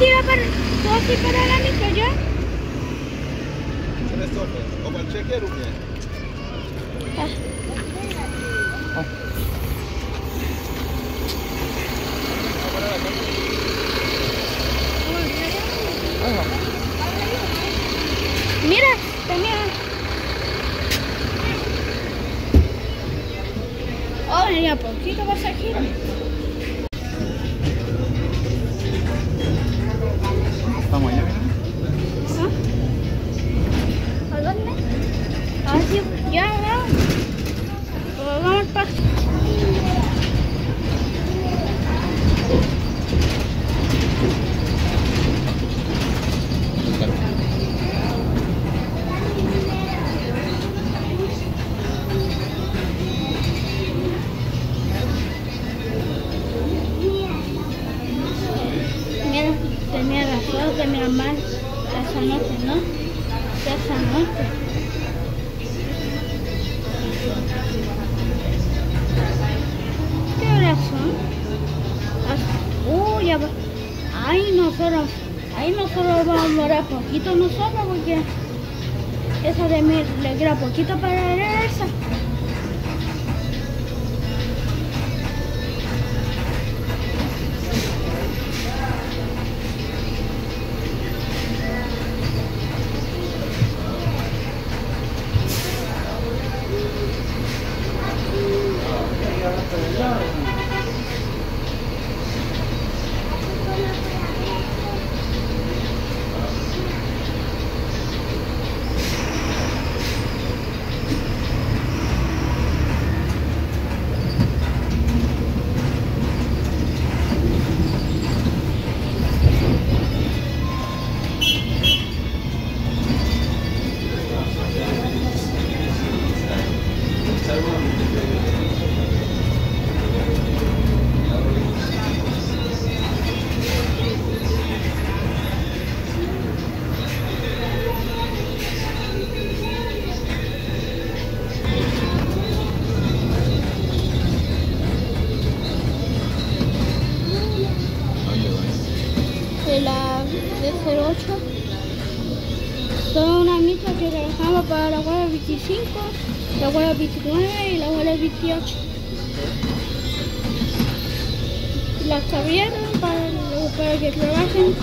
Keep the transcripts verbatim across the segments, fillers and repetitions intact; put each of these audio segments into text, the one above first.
sirve para, todo así para la micro ya. Sen är stoppet. Om man checkar upp igen. Ah. Mira, también. Oh, venía poquito pasajero. Estamos allá, mira. ¿A dónde? Ah, sí, ya, vamos. Vamos al parque. Mira, tenía razón de mi hermano esa noche, ¿no? Esa noche. ¿Qué horas son? Uh, ya va. Ay, nosotros, ahí nosotros vamos a morar poquito nosotros porque esa de mí le queda poquito para esa. De la de cero ocho son una misa que trabajamos para la guardia veinticinco, la guardia veintinueve y la guardia veintiocho. Las abrieron para, para que trabajen.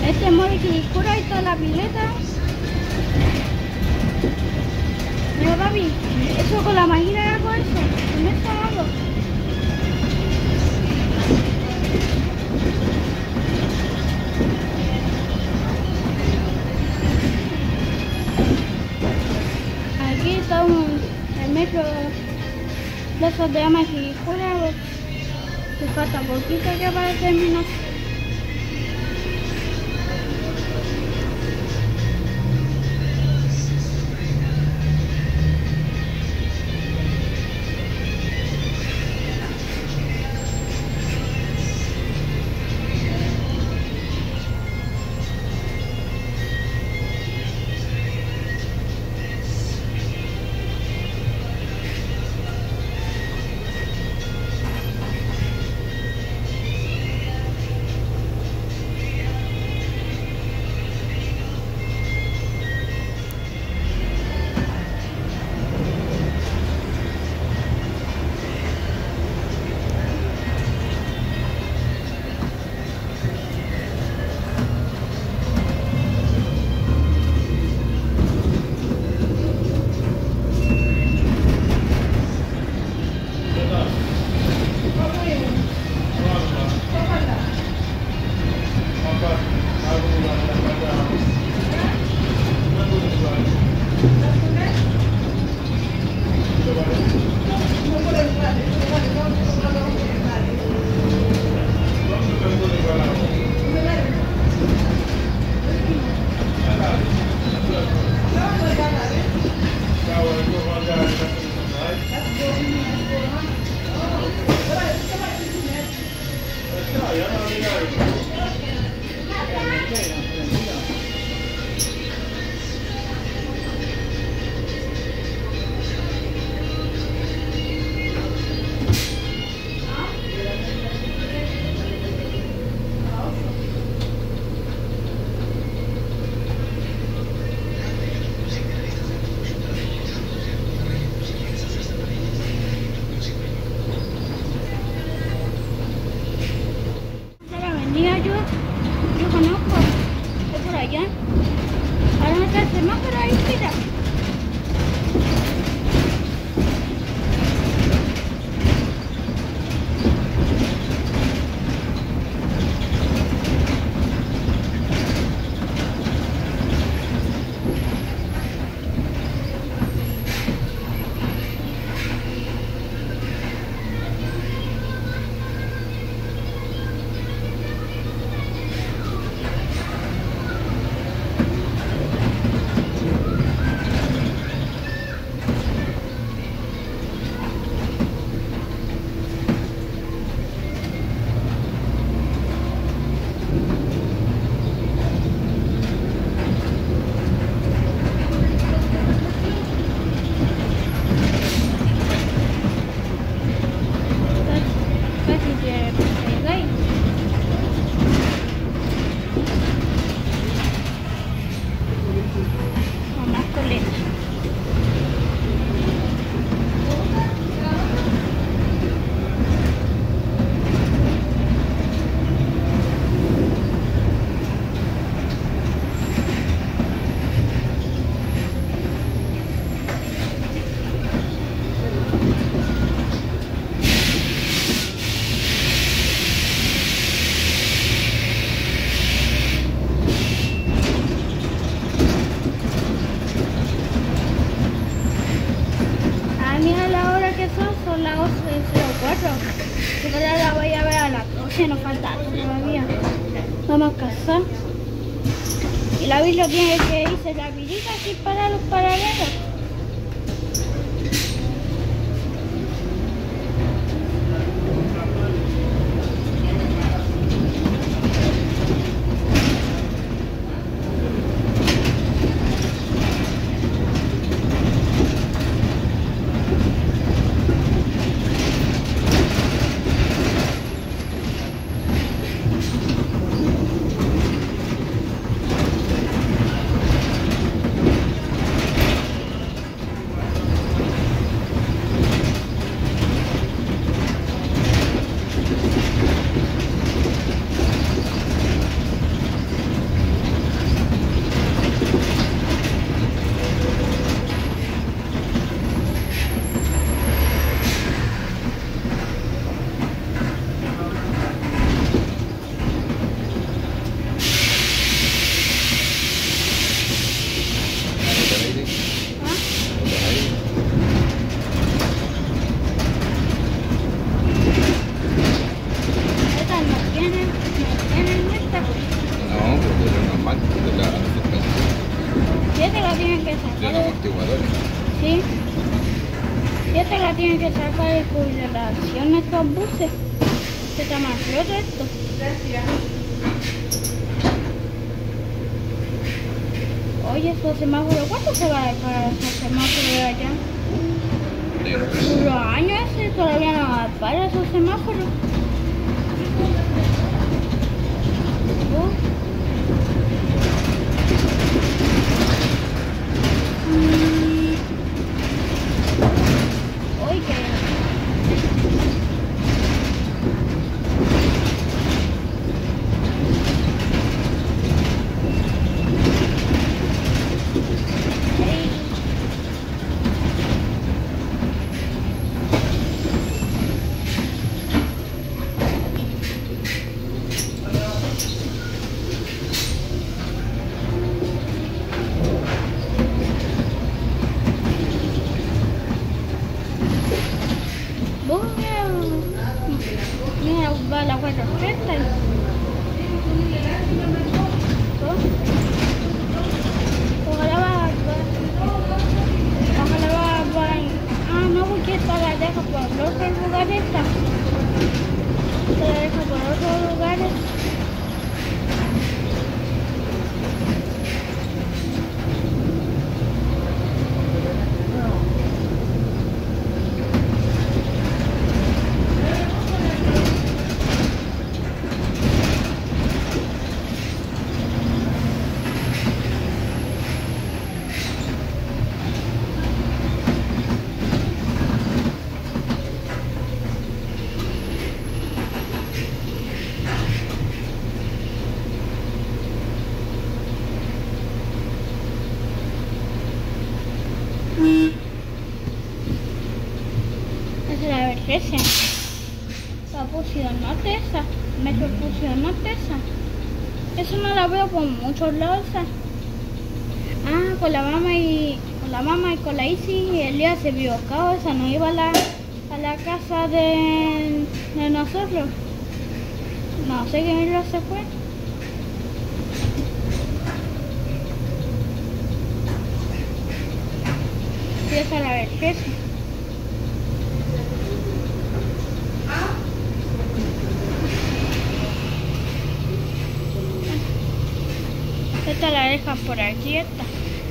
Este mole que discura ahí está la pileta. Mira, papi, eso con la máquina era con eso. ¿Qué me está dando? Aquí está un, el metro de esos de Ama que discura. Me falta poquito ya para terminar. Nos falta todavía. Vamos a casar. Y la Biblia tiene que irse la virita así para los paralelos. esta. No, porque es normal, de la suspensión, Si esta la tienen que de los sacar. amortiguadores. Sí. Si esta la tienen que sacar de consideración estos buses. Se está más roto esto. Gracias. Oye, esos semáforos, ¿cuánto se va a parar esos semáforos de allá? De Los años ese todavía no va a parar esos semáforos. Uh. Mm. Oye. Ey. Vos mira, mira, va la cuatro treinta. Ojalá va, va- ojalá va, va. Ah, no, porque esta la deja por otros lugares. Esta Esta la deja por otros lugares. Esa es la emergencia. La fusión norte esa. Metro fusión norte esa. Eso no la veo por muchos lados. Esa. Ah, con la mamá y con la mamá y con la Isi, Elías se equivocó. Esa no iba a la, a la casa de, de nosotros. No sé qué Elías se fue. Sí, esa es la emergencia. Esta la dejan por aquí, esta.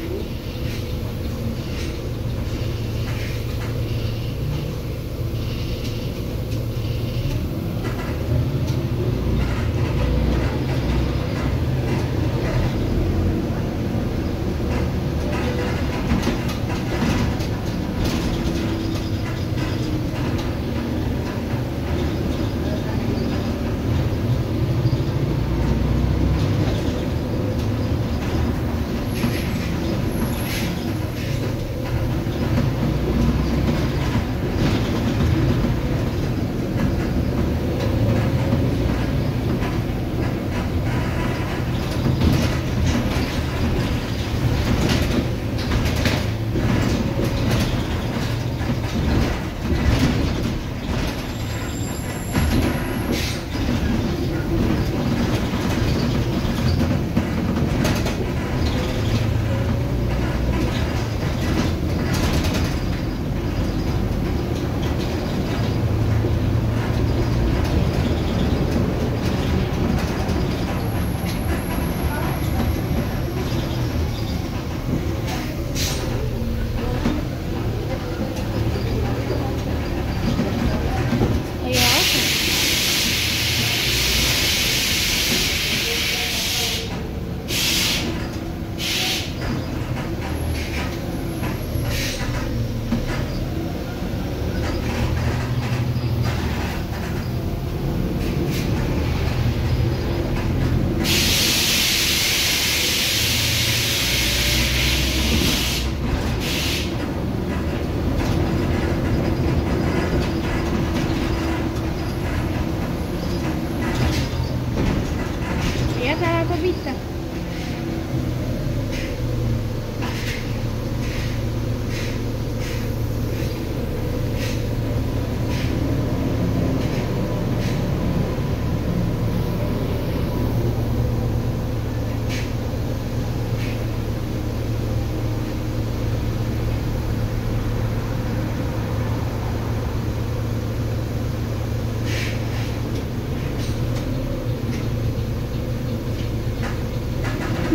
vista.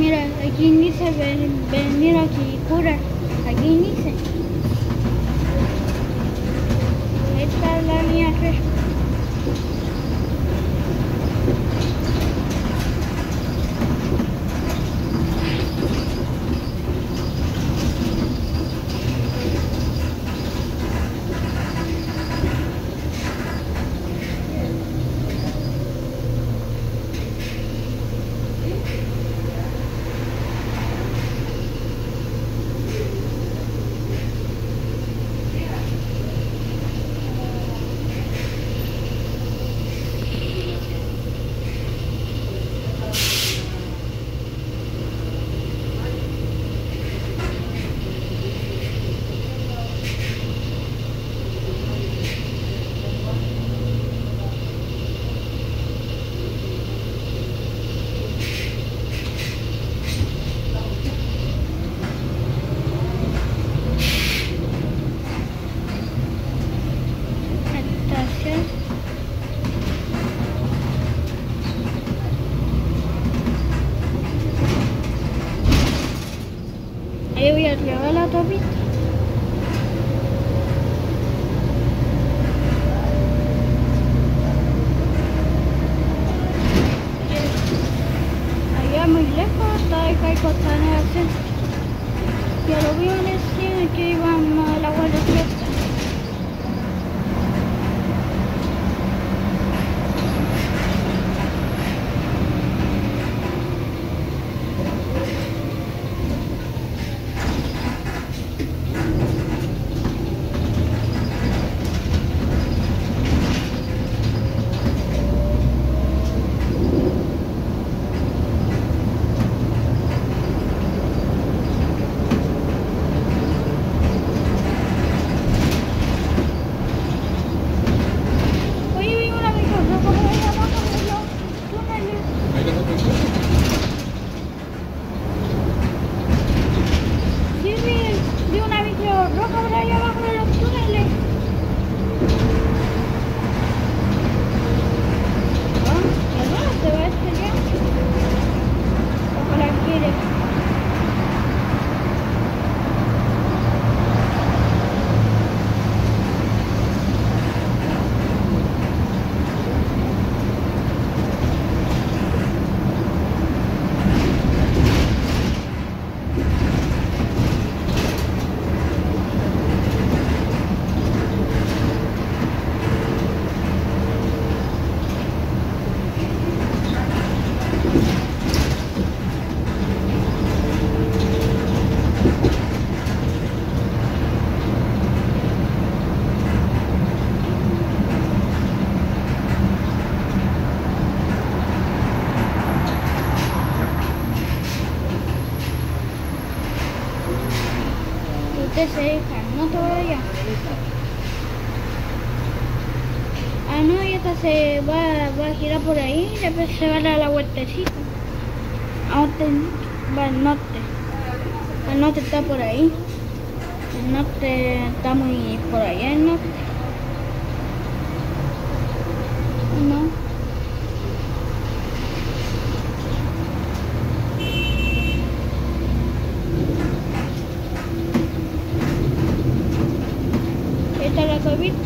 Mira, aquí dice ven- venir aquí, cura. Aquí dice. Ahí está la línea tres. Estación. Ahí voy a llevar la autopista. Allá muy lejos está el Caico Costanera. Ya lo vi en el cine que iban a la Guardia Fiesta. Oye, vi una micro, ¿no? ¿Cómo se llama? ¿Cómo se llama? Túneles. Ahí la otra cosa. Sí, vi, vi una micro roja por ahí abajo de los túneles. Ah, ¿y a dónde se va este ya? Ojalá quiere. Usted se deja, no te vaya. Ah, no, y esta se va, va a girar por ahí y después se va a dar la vueltecita. A norte, va al norte. El norte está por ahí. El norte está muy por allá, el norte. No. Esta es la autopista.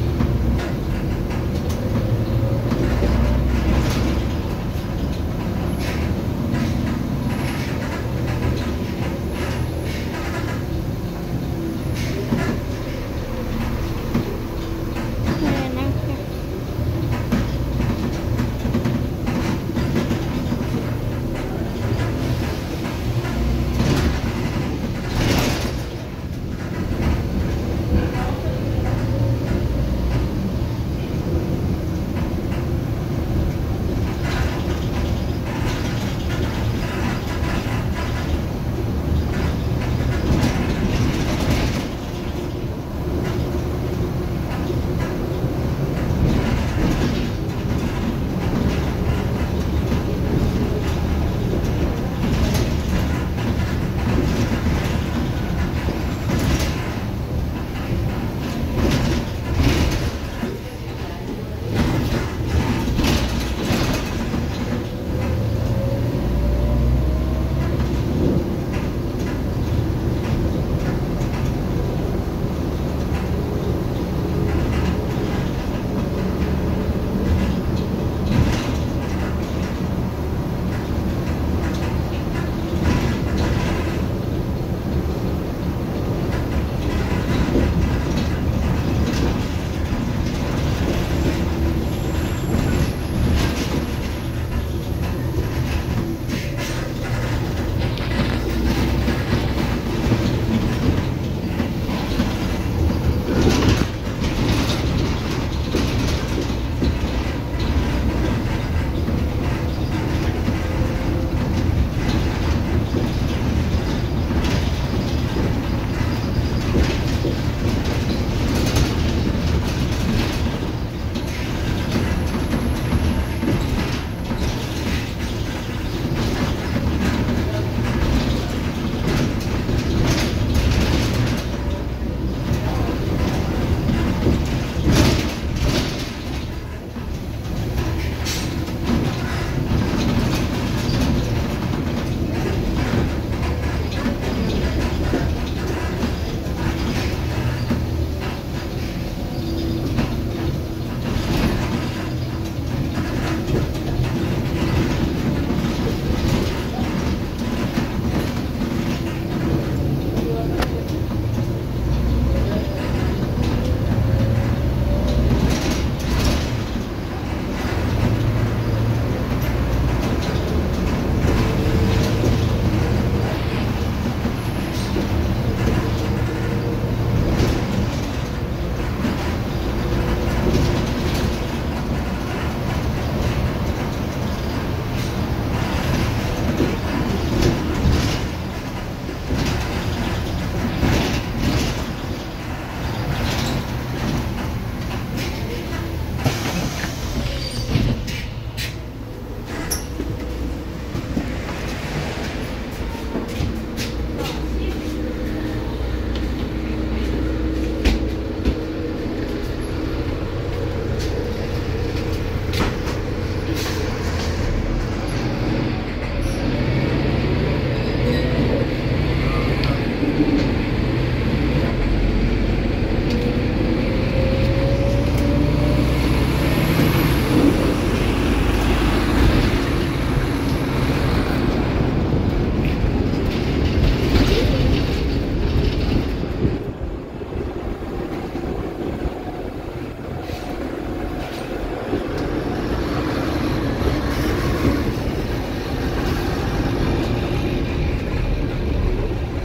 Naranja.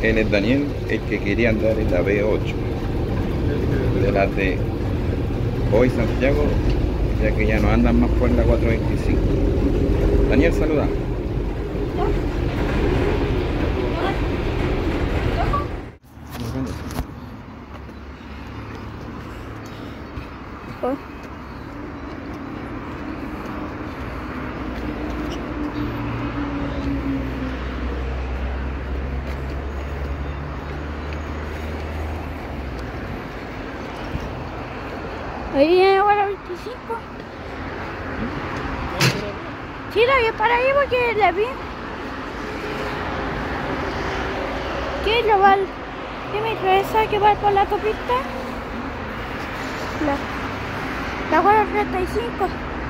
Él es Daniel, el que quería andar en la B ocho. De las de hoy Santiago, ya que ya no andan más por la cuatrocientos veinticinco. Daniel, saluda. Oh. Ahí viene ahora veinticinco. Sí, la vi para ahí porque la vi. ¿Qué es lo va? ¿Qué metro es esa que va por la autopista? La, la cuatrocientos treinta y cinco.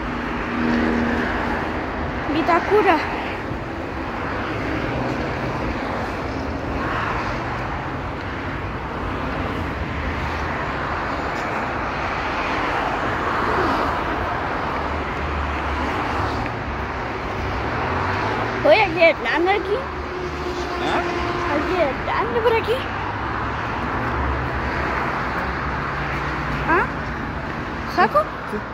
Vitacura. Oye, ¿aquí hay grande aquí? ¿Ah? ¿Aquí hay grande por aquí? ¿Ah? ¿Saco? Sí.